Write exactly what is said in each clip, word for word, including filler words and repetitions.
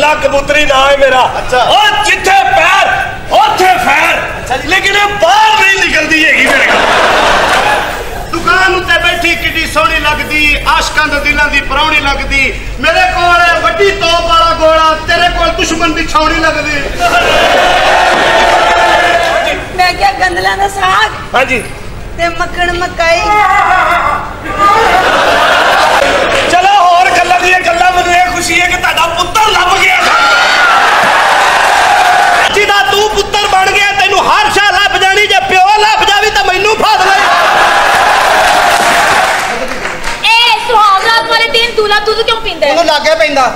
भोला कबूतरी ना है मेरा। अच्छा और जिथे पैर उथे फैर। अच्छा लेकिन बाहर नहीं निकलती है मेरे को। दुकान उत्ते बैठी किड्डी सोहनी लगदी, आशकां दे दिलां दी परौणी लगदी। मेरे कोल वड्डी तोप वाला गोला, तेरे कोल दुश्मन दी छावनी लगदी। मैं क्या गंदला दा साग? हां जी ते मक्खन मकाई। चलो और गल्लां दी गल्लां मैनूं ये खुशी है कि तुहाडा पुत्तर लभ गया। जिदा तू पुत्तर बन गया तैनूं हर शा लभ जानी, जे प्यो लभ जावी तां मैनूं फाड़ ले। ए सुहाग रात वाले दिन दूल्हा दूध क्यों पींदा है? ओनू लागे पैंदा।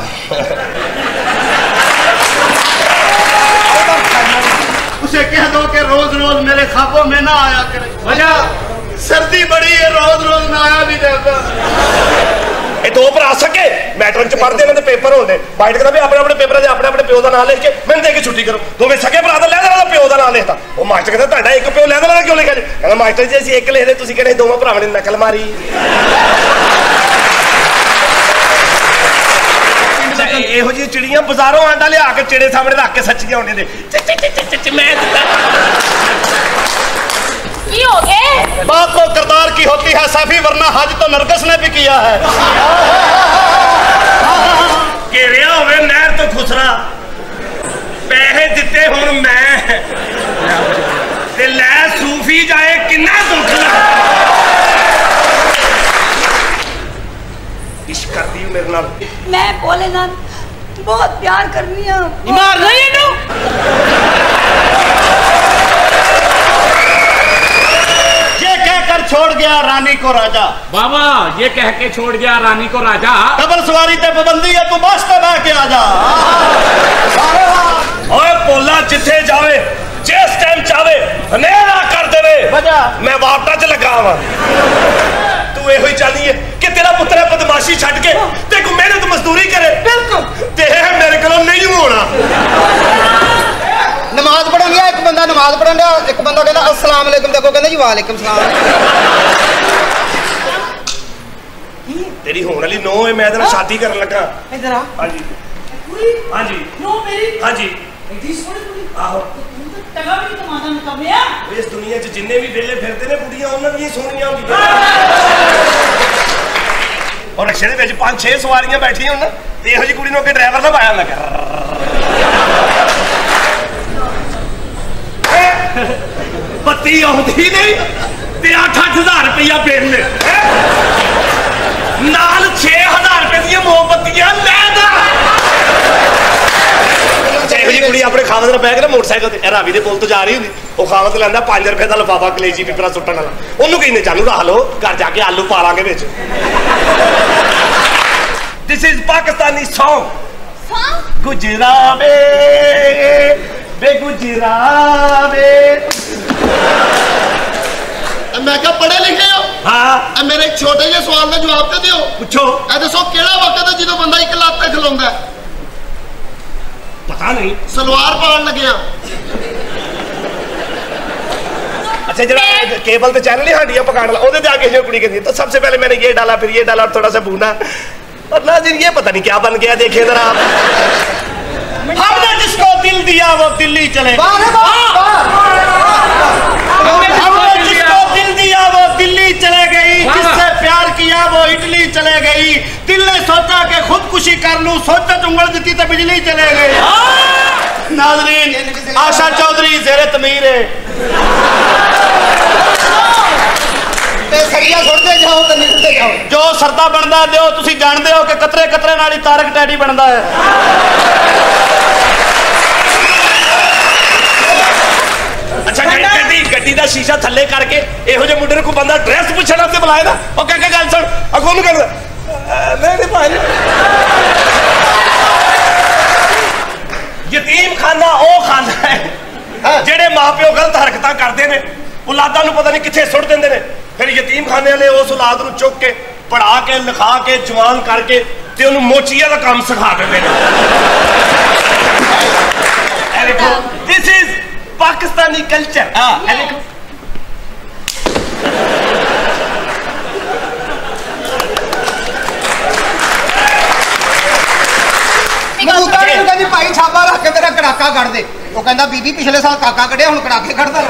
उसे कह दो कि रोज रोज मेरे ख्वाबों में ना आया करे। वजह सर्दी बड़ी है, रोज रोज ना आया भी जाता। ये दो भरा सके मैट्रिक च पढ़ते हैं, पेपर होते बाइट कहता भी अपने अपने पेपर से अपने अपने प्यो का नाम लिख के मैंने दे के छुट्टी करो। दोवें सके भरा तो लैंदे वाला प्यो का नाम लिखता। वो मास्टर कहता तुहाडा एक प्यो लैंदे वाला क्यों लिखा जी? कहता मास्टर जी असं एक लिखते, तुसीं कहते दोवां भरावां ने नकल मारी। ਇਹੋ ਜਿਹੀ ਚਿੜੀਆਂ ਬਾਜ਼ਾਰੋਂ ਆਂਡਾ ਲਿਆ ਕੇ ਚਿੜੇ ਸਾਹਮਣੇ ਰੱਖ ਕੇ ਸੱਚੀਆਂ ਹੁੰਦੀਆਂ ਨੇ। ਮੈਂ ਕੀ ਹੋ ਗਏ? बात तो किरदार की होती है साफी, वरना हज तो नरगस ने भी किया है। घेरिया होवे नहर तो खुसरा, पैसे दिते हुण मैं ते लै सूफी जाए किन्ना दुख लगा। इश्क करदी मेरे नाल। मैं बोले ना बहुत प्यार करनी है। मार नहीं इनू। ये कहकर छोड़ गया रानी को राजा। बाबा ये कह के छोड़ गया रानी को राजा। डबल सवारी ते पाबंदी है, तू बस ते बह के आजा। ओए पोला जिथे जावे जिस टाइम चावे हनेरा कर देवे। मैं वापटा च लगा वा। तू एहो ही चाहनी है कि तेरा पुत्र बदमाशी छड़ के ते को मेहनत मजदूरी करे। बिल्कुल ते मेरे को नहीं होना। नमाज पढ़न गया एक बंदा, नमाज पढ़न गया एक बंदा कहता अस्सलाम वालेकुम, देखो कहंदा जी वालेकुम सलाम। तेरी होने वाली नो है, मैं तेरा शादी करन लगा। इधर आ। हां जी हां जी नो मेरी। हां जी एडी सोहनी कुड़ी। आहो टगा भी कमाना निकमिया। इस दुनिया च जिन्ने भी वेले फिरते ने कुड़ियां उन्हां दी सोहणियां होंदियां। और रिक्शे दे विच पांच छे सवारियां बैठियां होण ते इहो जी कुड़ी नूं अगे ड्राइवर ना पाया लगा। बत्ती आउंदी नहीं ते अठ अठ हजार रुपया बिल नाल छे हजार रुपए दी मोमबत्तियां लै दा। ਇਹੋ ਜਿਹੀ ਕੁੜੀ ਆਪਣੇ ਖਾਵਤ ਨਾਲ ਬਹਿ ਕੇ ਨਾ ਮੋਟਰਸਾਈਕਲ ਤੇ ਰਾਵੀ ਦੇ ਪੁਲ ਤੋਂ ਜਾ ਰਹੀ ਹੁੰਦੀ, ਉਹ ਖਾਵਤ ਲੈਂਦਾ ਪੰਜ ਰੁਪਏ ਦਾ ਲਿਫਾਫਾ ਕਲੇਜੀ ਪੀਪਰਾ ਸੁੱਟਣ ਵਾਲਾ। ਉਹਨੂੰ ਕਹਿੰਦੇ ਚਾਲੂ ਰੱਖ ਲਓ, ਘਰ ਜਾ ਕੇ ਆਲੂ ਪਾ ਲਾਂਗੇ ਵਿੱਚ। This is Pakistani song. ਗੁਜਰਾਵੇ ਬੇ ਗੁਜਰਾਵੇ। मैं क्या पढ़े लिखे हो? हाँ मेरे एक छोटे जे सवाल का जवाब तो दियो। पूछो। ए दसो केड़ा वक्त है जो बंदा एक लात पे खलोंदा है? पता नहीं। सलवार पान लगे। अच्छा जरा केबल तो चैनल ही हांडियां पकाने वाला ओदे जाके जो कुड़ी कहती तो सबसे पहले मैंने ये डाला फिर ये डाला और थोड़ा सा भूना और नाज़रीन ये पता नहीं क्या बन गया। देखिए जरा आप, हमने जिसको दिल दिया वो दिल्ली चले। हमने जिसको दिल दिया वो दिल्ली चले गई, जिससे प्यार किया वो इटली चले गई। दिल ने सोचा कि खुदकुशी कर लूं, सोचा उंगल दी तो बिजली चले गई। नाज़रीन आशा चौधरी ज़ेरे तमीर है। जाओ तो निकलते जाओ। जो सरदा बनता दिओ, तुसी जानते हो कि कतरे कतरे नाल ही तारक टैडी बनता है। अच्छा गड्डी गड्डी का शीशा थले करके इहो जे मुंडे को बंदा ड्रेस पूछना से बुलाए ना, और कह के गल सुन अगों नु कहंदा नहीं नहीं भाई यतीम खाना ओ खाना है जेड़े मां प्यो गलत हरकतां करते ने, औलादां नु पता नहीं किथे सुट देंदे ने। फिर यतीम खाने वाले उस औलाद नु चुक के पढ़ा के लिखा के जवान करके ते उन्हें मोचिया का काम सिखा देंदे ने। देखो दिस इज पाकिस्तानी कल्चर। देखो भाई छापा रख के तेरा कड़ाका कढ़ दे। वो कहता बीबी पिछले साल काका कढ़िया हुण कड़ाके कढ़दा।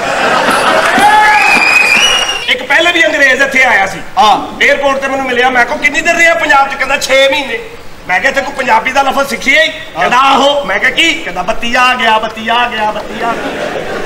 एक पहले भी अंग्रेज इत्थे आया सी। हाँ एयरपोर्ट ते मैनूं मिलिया। मैं कहा किन्नी देर रहा पंजाब च? कहता छे महीने। मैं क्या तेरे को पंजाबी का लफज सीखी है? कहता आहो। मैं क्या की? कहता बत्ती आ गया बत्ती आ गया बत्ती आ गया।